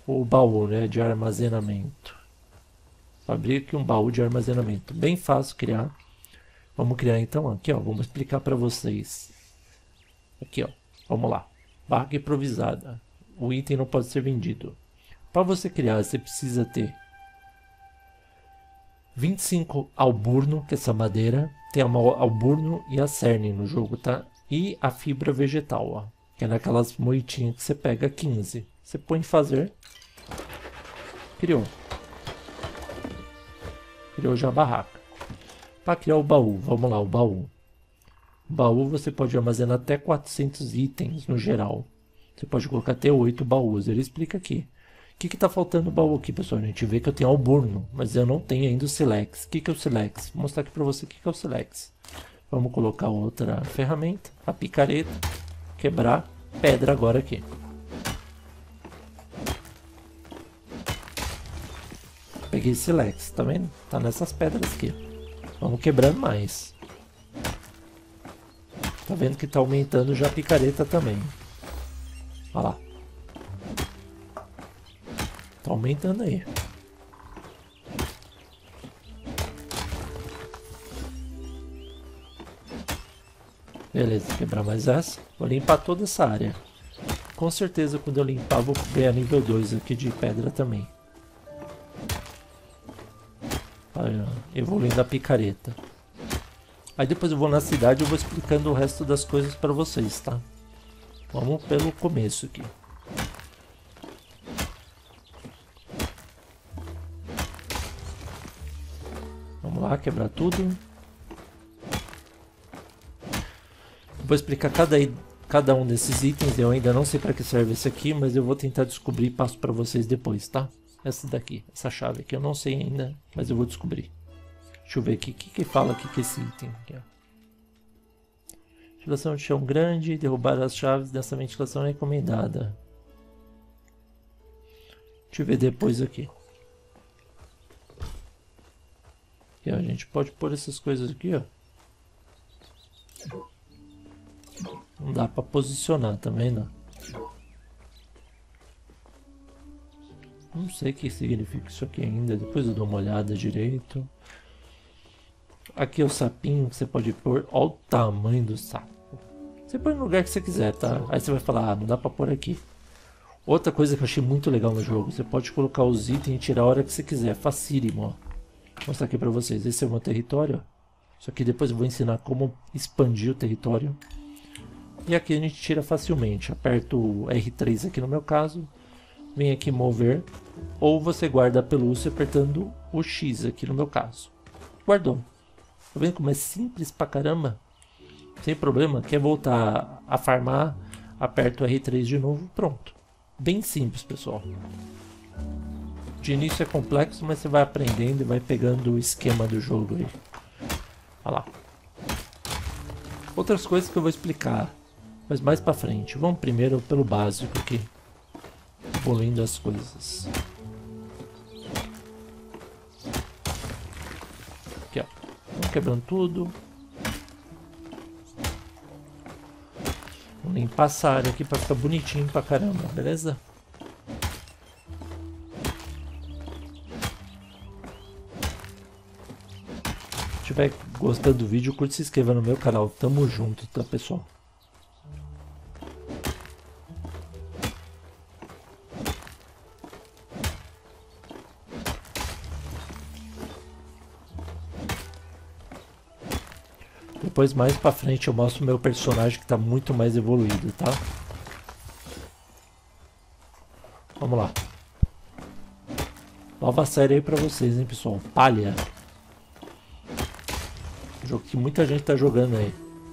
o baú, né, de armazenamento. Fabrique um baú de armazenamento. Bem fácil criar. Vamos criar então aqui, ó. Vamos explicar para vocês. Aqui, ó. Vamos lá. Barra improvisada. O item não pode ser vendido. Para você criar, você precisa ter 25 alburno, que é essa madeira. Tem a alburno e a cerne no jogo, tá? E a fibra vegetal, ó. Que é naquelas moitinhas que você pega 15. Você põe em fazer. Criou. Criou já a barraca. Para criar o baú, vamos lá, o baú. O baú você pode armazenar até 400 itens no geral. Você pode colocar até 8 baús. Ele explica aqui. O que está faltando no baú aqui, pessoal? A gente vê que eu tenho alburno, mas eu não tenho ainda o silex. O que é o silex? Vou mostrar aqui para você o que é o silex. Vamos colocar outra ferramenta, a picareta, quebrar pedra agora aqui. Peguei silex, tá vendo? Tá nessas pedras aqui. Vamos quebrando mais. Tá vendo que tá aumentando já a picareta também. Olha lá. Tá aumentando aí. Beleza, quebrar mais essa. Vou limpar toda essa área. Com certeza quando eu limpar vou ganhar nível 2 aqui de pedra também. Evoluindo a picareta. Aí depois eu vou na cidade e vou explicando o resto das coisas para vocês, tá? Vamos pelo começo aqui. Vamos lá, quebrar tudo. Vou explicar cada um desses itens. Eu ainda não sei para que serve esse aqui, mas eu vou tentar descobrir e passo para vocês depois, tá? Essa daqui, essa chave aqui eu não sei ainda, mas eu vou descobrir. Deixa eu ver aqui, o que fala aqui que esse item aqui, ó. Ventilação de chão grande, derrubar as chaves dessa ventilação é recomendada. Deixa eu ver depois aqui. Aqui, ó, a gente pode pôr essas coisas aqui, ó. Não dá para posicionar também, não. Não sei o que significa isso aqui ainda. Depois eu dou uma olhada direito. Aqui é o sapinho que você pode pôr. Olha o tamanho do sapo. Você põe no lugar que você quiser, tá? Aí você vai falar, ah, não dá pra pôr aqui. Outra coisa que eu achei muito legal no jogo. Você pode colocar os itens e tirar a hora que você quiser. Facílimo, ó. Vou mostrar aqui pra vocês. Esse é o meu território, ó. Isso aqui depois eu vou ensinar como expandir o território. E aqui a gente tira facilmente. Aperto o R3 aqui no meu caso. Vem aqui mover. Ou você guarda a pelúcia apertando o X aqui no meu caso. Guardou. Tá vendo como é simples pra caramba? Sem problema. Quer voltar a farmar? Aperta o R3 de novo. Pronto. Bem simples, pessoal. De início é complexo, mas você vai aprendendo e vai pegando o esquema do jogo aí. Olha lá. Outras coisas que eu vou explicar, mas mais pra frente. Vamos primeiro pelo básico aqui. Evoluindo as coisas. Aqui, ó. Vamos quebrando tudo. Vamos limpar essa área aqui pra ficar bonitinho pra caramba, beleza? Se estiver gostando do vídeo, curte e se inscreva no meu canal. Tamo junto, tá, pessoal? Depois mais pra frente eu mostro o meu personagem que tá muito mais evoluído, tá? Vamos lá. Nova série aí pra vocês, hein, pessoal? Palha. Jogo que muita gente tá jogando aí.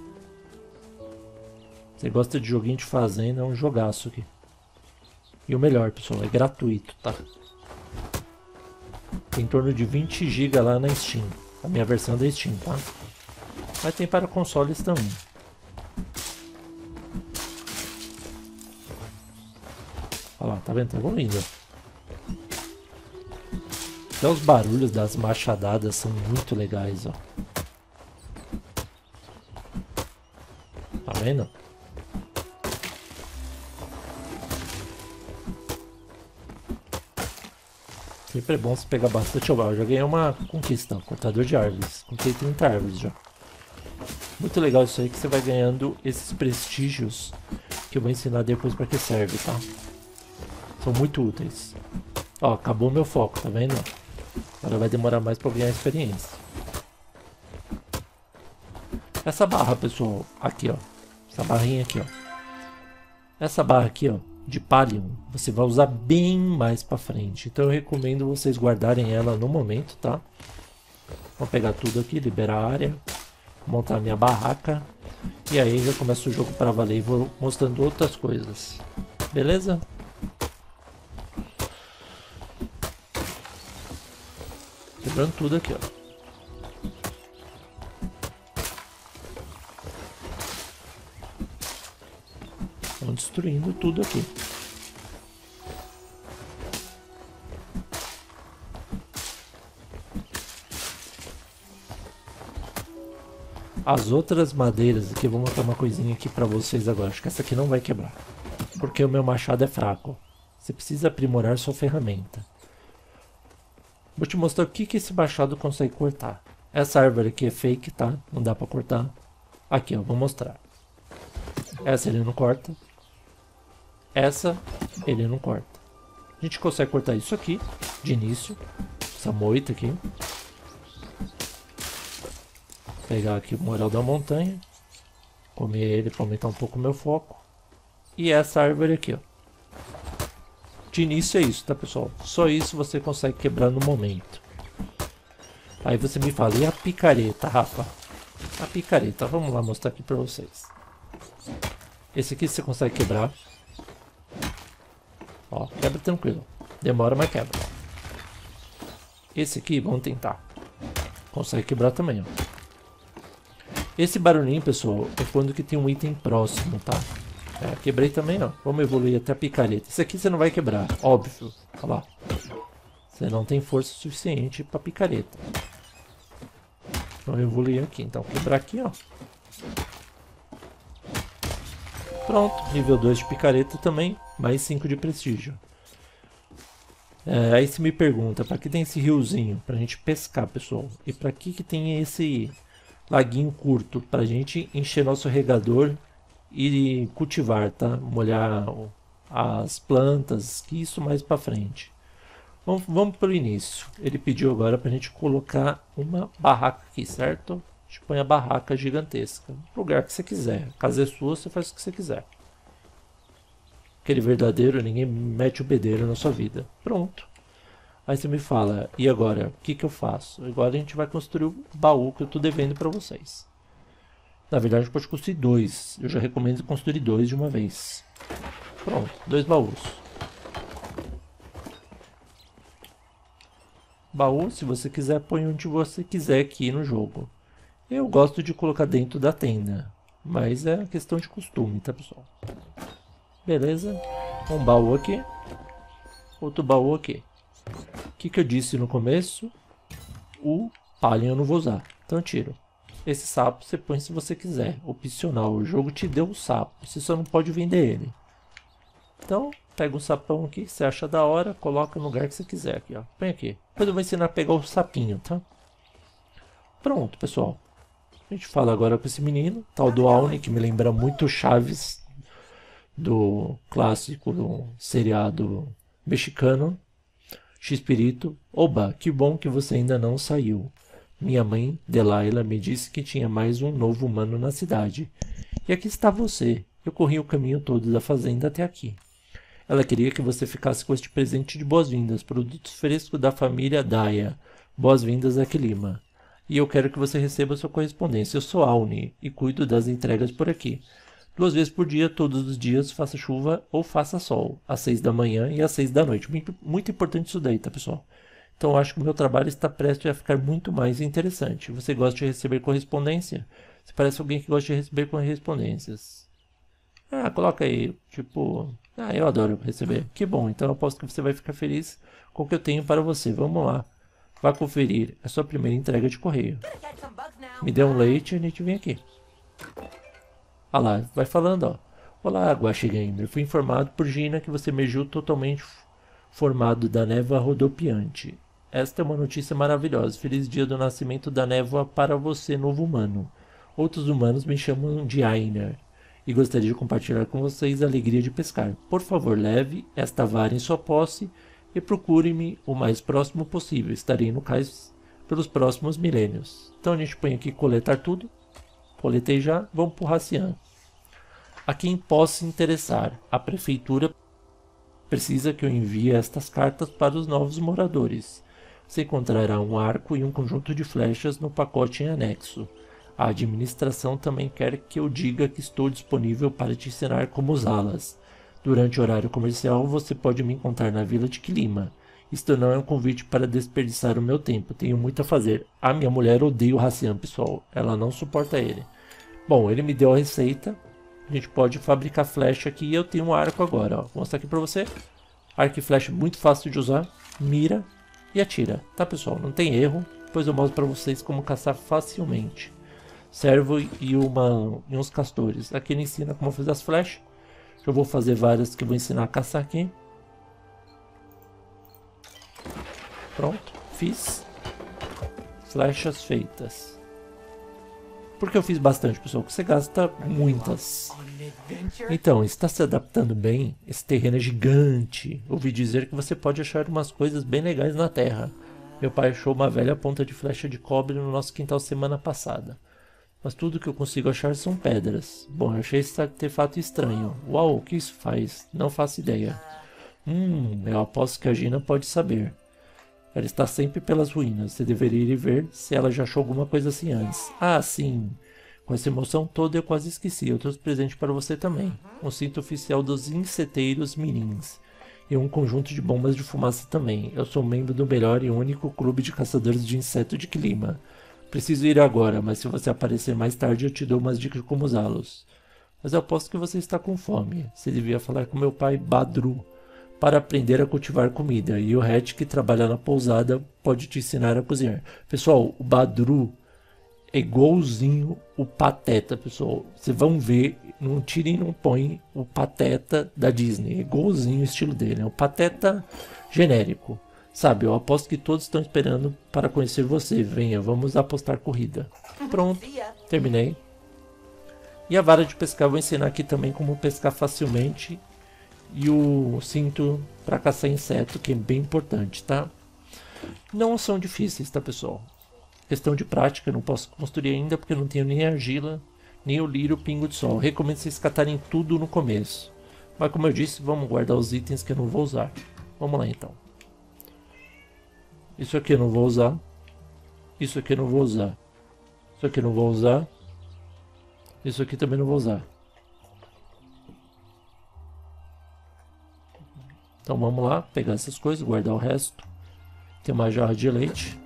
Você gosta de joguinho de fazenda, é um jogaço aqui. E o melhor, pessoal, é gratuito, tá? Tem em torno de 20 GB lá na Steam. A minha versão da Steam, tá? Mas tem para consoles também. Olha lá, tá vendo? Tá evoluindo. Até os barulhos das machadadas são muito legais, ó. Tá vendo? Sempre é bom você pegar bastante oba. Eu já ganhei uma conquista, cortador de árvores. Comprei 30 árvores já. Muito legal isso aí, que você vai ganhando esses prestígios que eu vou ensinar depois para que serve, tá? São muito úteis. Ó, acabou meu foco, tá vendo? Agora vai demorar mais para ganhar experiência. Essa barra, pessoal, aqui ó. Essa barrinha aqui ó. Essa barra aqui ó, de Pallium, você vai usar bem mais para frente. Então eu recomendo vocês guardarem ela no momento, tá? Vou pegar tudo aqui, liberar a área. Montar minha barraca. E aí já começa o jogo para valer e vou mostrando outras coisas. Beleza? Quebrando tudo aqui, ó. Estão destruindo tudo aqui. As outras madeiras aqui, eu vou mostrar uma coisinha aqui pra vocês agora. Acho que essa aqui não vai quebrar. Porque o meu machado é fraco. Você precisa aprimorar sua ferramenta. Vou te mostrar o que esse machado consegue cortar. Essa árvore aqui é fake, tá? Não dá pra cortar. Aqui, ó, vou mostrar. Essa ele não corta. Essa ele não corta. A gente consegue cortar isso aqui, de início. Essa moita aqui. Pegar aqui o moral da montanha. Comer ele para aumentar um pouco o meu foco. E essa árvore aqui, ó. De início é isso, tá, pessoal? Só isso você consegue quebrar no momento. Aí você me fala, e a picareta, Rafa? A picareta, vamos lá mostrar aqui para vocês. Esse aqui você consegue quebrar. Ó, quebra tranquilo. Demora, mas quebra. Esse aqui, vamos tentar. Consegue quebrar também, ó. Esse barulhinho, pessoal, é quando que tem um item próximo, tá? É, quebrei também, ó. Vamos evoluir até a picareta. Esse aqui você não vai quebrar, óbvio. Olha lá. Você não tem força suficiente para picareta. Vamos evoluir aqui, então. Quebrar aqui, ó. Pronto, nível 2 de picareta também. Mais 5 de prestígio. Aí você me pergunta, para que tem esse riozinho? Pra gente pescar, pessoal. E para que tem esse laguinho curto? Pra gente encher nosso regador e cultivar, tá? Molhar as plantas, que isso mais para frente. Vamos para o início. Ele pediu agora pra gente colocar uma barraca aqui, certo? A gente põe a barraca gigantesca. No lugar que você quiser. A casa é sua, você faz o que você quiser. Aquele verdadeiro, ninguém mete o bedelho na sua vida. Pronto. Aí você me fala, e agora? O que eu faço? Agora a gente vai construir o baú que eu tô devendo para vocês. Na verdade, a gente pode construir 2. Eu já recomendo construir 2 de uma vez. Pronto, 2 baús. Baú, se você quiser, põe onde você quiser aqui no jogo. Eu gosto de colocar dentro da tenda, mas é questão de costume, tá, pessoal? Beleza? Um baú aqui. Outro baú aqui. O que eu disse no começo? O Pallium eu não vou usar, então eu tiro. Esse sapo você põe se você quiser, opcional. O jogo te deu o sapo, você só não pode vender ele. Então, pega um sapão aqui que você acha da hora, coloca no lugar que você quiser aqui, ó. Põe aqui. Depois eu vou ensinar a pegar o sapinho, tá? Pronto, pessoal. A gente fala agora com esse menino, tal do Alni, que me lembra muito Chaves, do clássico do seriado mexicano. X-Pirito, oba, que bom que você ainda não saiu. Minha mãe, Delilah, me disse que tinha mais um novo humano na cidade. E aqui está você. Eu corri o caminho todo da fazenda até aqui. Ela queria que você ficasse com este presente de boas-vindas, produtos frescos da família Daya. Boas-vindas a Quelima. E eu quero que você receba sua correspondência. Eu sou Alni e cuido das entregas por aqui. 2 vezes por dia, todos os dias, faça chuva ou faça sol. Às 6 da manhã e às 6 da noite. Muito importante isso daí, tá, pessoal? Então eu acho que o meu trabalho está prestes a ficar muito mais interessante. Você gosta de receber correspondência? Você parece alguém que gosta de receber correspondências. Ah, coloca aí, tipo... Ah, eu adoro receber. Que bom, então eu aposto que você vai ficar feliz com o que eu tenho para você. Vamos lá. Vá conferir a sua primeira entrega de correio. Me dê um leite e a gente vem aqui. Ah lá, vai falando, ó. Olá, Guaxigamer. Fui informado por Gina que você emergiu totalmente formado da névoa rodopiante. Esta é uma notícia maravilhosa. Feliz dia do nascimento da névoa para você, novo humano. Outros humanos me chamam de Ainer e gostaria de compartilhar com vocês a alegria de pescar. Por favor, leve esta vara em sua posse e procure-me o mais próximo possível. Estarei no cais pelos próximos milênios. Então a gente põe aqui coletar tudo. Coletei já. Vamos para o Hacian. A quem possa interessar, a prefeitura precisa que eu envie estas cartas para os novos moradores. Você encontrará um arco e um conjunto de flechas no pacote em anexo. A administração também quer que eu diga que estou disponível para te ensinar como usá-las. Durante o horário comercial, você pode me encontrar na vila de Quilima. Isto não é um convite para desperdiçar o meu tempo. Tenho muito a fazer. A minha mulher odeia o Hacian, pessoal. Ela não suporta ele. Bom, ele me deu a receita. A gente pode fabricar flecha aqui e eu tenho um arco agora. Ó. Vou mostrar aqui para você. Arco e flecha muito fácil de usar. Mira e atira. Tá, pessoal? Não tem erro. Depois eu mostro para vocês como caçar facilmente. Servo e uns castores. Aqui ele ensina como fazer as flechas. Eu vou fazer várias que eu vou ensinar a caçar aqui. Pronto. Fiz. Flechas feitas. Por que eu fiz bastante, pessoal? Porque você gasta muitas. Então, está se adaptando bem? Esse terreno é gigante. Ouvi dizer que você pode achar umas coisas bem legais na terra. Meu pai achou uma velha ponta de flecha de cobre no nosso quintal semana passada. Mas tudo que eu consigo achar são pedras. Bom, eu achei esse artefato estranho. Uau, o que isso faz? Não faço ideia. Eu aposto que a Gina pode saber. Ela está sempre pelas ruínas. Você deveria ir ver se ela já achou alguma coisa assim antes. Ah, sim. Com essa emoção toda eu quase esqueci. Eu trouxe presente para você também. Um cinto oficial dos inseteiros mirins. E um conjunto de bombas de fumaça também. Eu sou membro do melhor e único clube de caçadores de inseto de Quilima. Preciso ir agora, mas se você aparecer mais tarde eu te dou umas dicas de como usá-los. Mas eu aposto que você está com fome. Você devia falar com meu pai Badru para aprender a cultivar comida. E o Hatch, que trabalha na pousada, pode te ensinar a cozinhar. Pessoal, o Badru é igualzinho o Pateta, pessoal. Vocês vão ver, não tira e não põe o Pateta da Disney. É igualzinho o estilo dele. É um Pateta genérico. Sabe, eu aposto que todos estão esperando para conhecer você. Venha, vamos apostar corrida. Pronto, terminei. E a vara de pescar eu vou ensinar aqui também como pescar facilmente. E o cinto para caçar inseto, que é bem importante, tá? Não são difíceis, tá, pessoal? Questão de prática, não posso construir ainda porque não tenho nem argila, nem o lírio pingo de sol. Recomendo vocês catarem tudo no começo. Mas como eu disse, vamos guardar os itens que eu não vou usar. Vamos lá então. Isso aqui eu não vou usar. Isso aqui eu não vou usar. Isso aqui eu não vou usar. Isso aqui também não vou usar. Então vamos lá, pegar essas coisas, guardar o resto. Tem uma jarra de leite.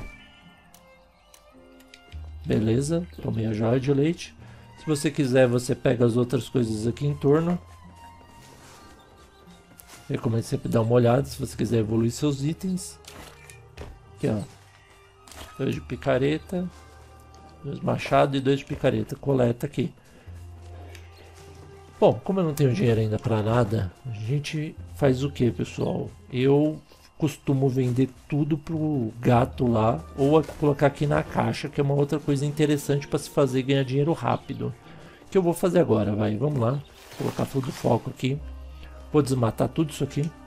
Beleza, tomei a jarra de leite. Se você quiser, você pega as outras coisas aqui em torno. Recomendo sempre dar uma olhada se você quiser evoluir seus itens. Aqui, ó. 2 de picareta, 2 machado e 2 de picareta. Coleta aqui. Bom, como eu não tenho dinheiro ainda para nada, a gente faz o que, pessoal? Eu costumo vender tudo pro gato lá, ou colocar aqui na caixa, que é uma outra coisa interessante para se fazer e ganhar dinheiro rápido. Que eu vou fazer agora, vai, vamos lá. Vou colocar todo o foco aqui. Vou desmatar tudo isso aqui.